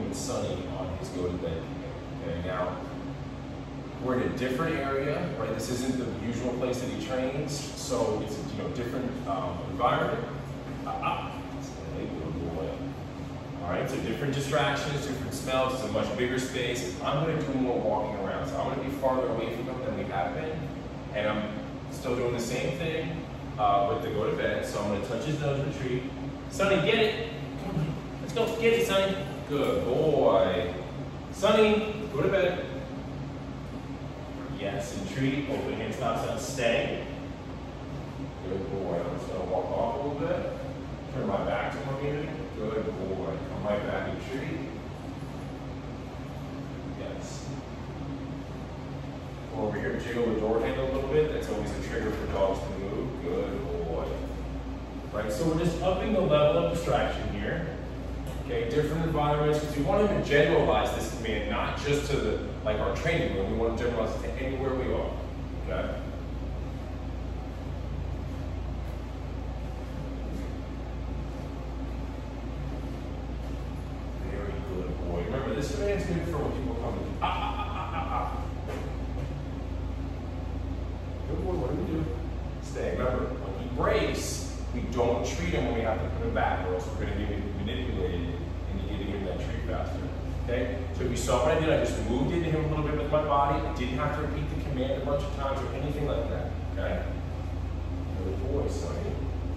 with Sonny on his go to bed. Okay, now we're in a different area, right? This isn't the usual place that he trains, so it's a different environment. All right, so different distractions, different smells. It's a much bigger space. I'm going to do more walking around, so I'm going to be farther away from him than we have been, and I'm still doing the same thing with the go to bed. So I'm going to touch his nose, retreat. Sonny, get it. Let's go. Get it, Sonny. Good boy. Sonny, go to bed. Yes, entreat. Open hand, stop, down, stay. Good boy. I'm just going to walk off a little bit. Turn my back to him. Good boy. Come right back and treat. Yes. Over here, jiggle the door handle a little bit. That's always a trigger for dogs to move. Good boy. Right, so we're just upping the level of distraction here. Okay, different environments, because we want him to generalize this command, not just to the, like our training room. We want to generalize it to anywhere we are. Okay? Very good boy. Remember, this command's good for when people come in. Good boy, what do we do? Stay. Remember, when he breaks, we don't treat him when we have to put him back, or else we're going to get manipulated into giving him that treat faster. Okay? So if you saw what I did, I just moved into him a little bit with my body. I didn't have to repeat the command a bunch of times or anything like that. Okay? Good boy, Sonny.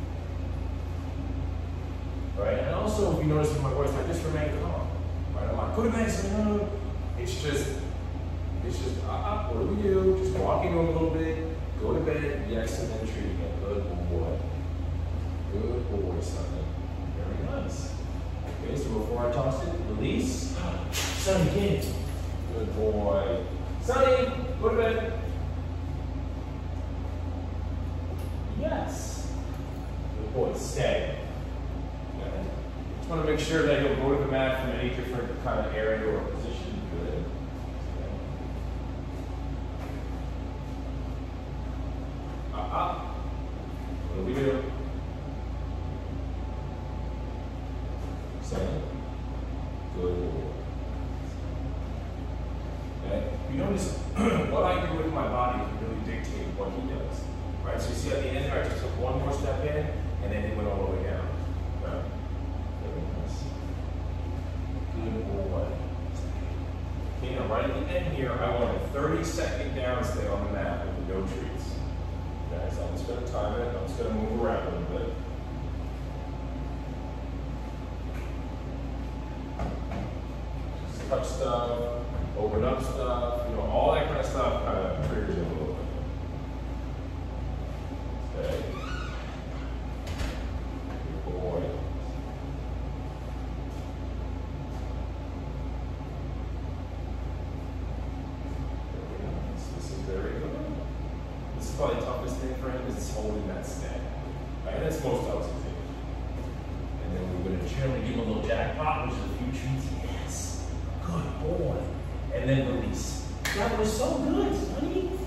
Right? And also, if you notice in my voice, I just remain calm. Right? I'm like, go to bed, Sonny. No. It's just, what do we do? Just walking him a little bit, go to bed, yes, and then treat him. Good boy. Good boy, Sonny. Very nice. Okay, so before I toss it, release. Sonny, get it. Good boy. Sonny, go to bed. Yes. Good boy, stay. Okay. Just want to make sure that he'll go to the mat from any different kind of area or position. Good. Okay. What do we do? Good. Okay? You notice what I do with my body can really dictate what he does. Right? So you see at the end there, I just took one more step in, and then he went all the way down. Right? Good boy. Okay, now right at the end here, I want a 30-second down stay on the mat with the no treats. Okay, so I'm just going to time it. I'm just going to move around a little bit. Touch stuff, open up stuff, all that kind of stuff kind of triggers it a little bit. Okay. Good boy. Very nice. This is very good. This is probably the toughest thing for him is holding that stay. Right? That's most dogs' thing. And then we're going to generally give him a little jackpot, which is a few treats. Yes. Good boy. And then release. That was so good, Sonny.